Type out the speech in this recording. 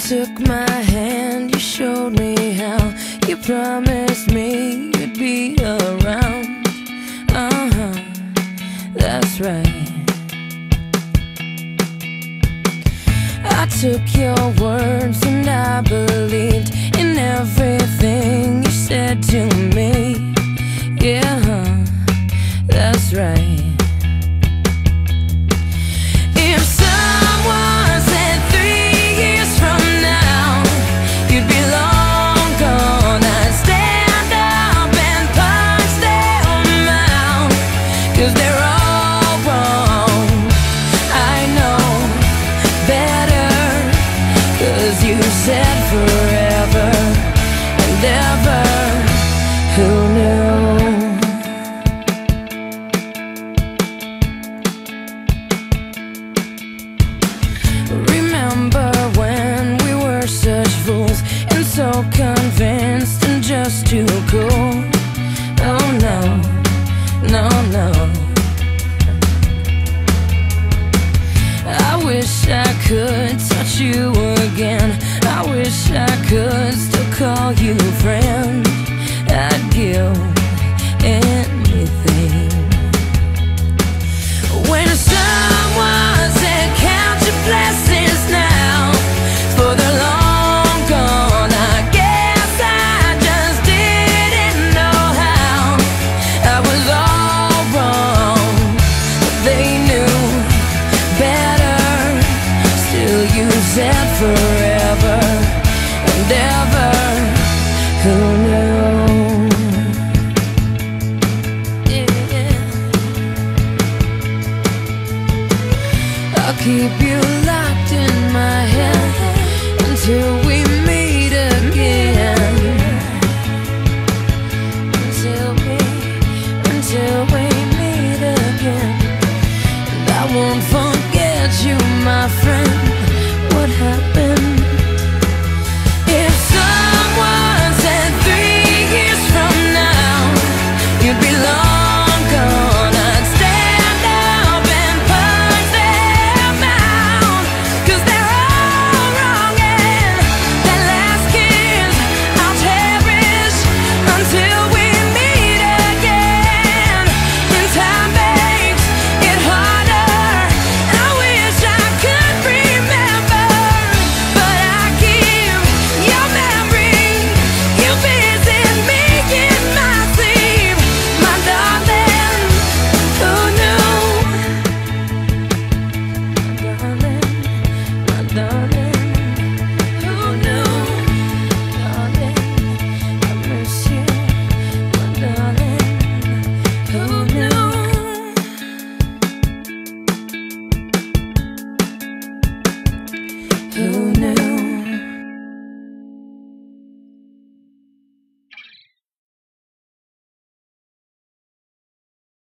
took my hand, you showed me how. You promised me you'd be around. That's right. I took your words and I believed in everything you said to me. Yeah, that's right. If someone said 3 years from now you'd be long gone, I'd stand up and punch them out, 'cause they're all wrong. I know better, 'cause you said forever and ever. Who knew? Remember when we were such fools and so convinced and just too cool? Oh no, no, no. I wish I could touch you again. I wish I could still call you friend. I'd give anything. When someone said count your blessings now, for the long gone, I guess I just didn't know how. I was all wrong, but they knew better. Still you said forever and ever. Who knew? I'll keep you locked in my head until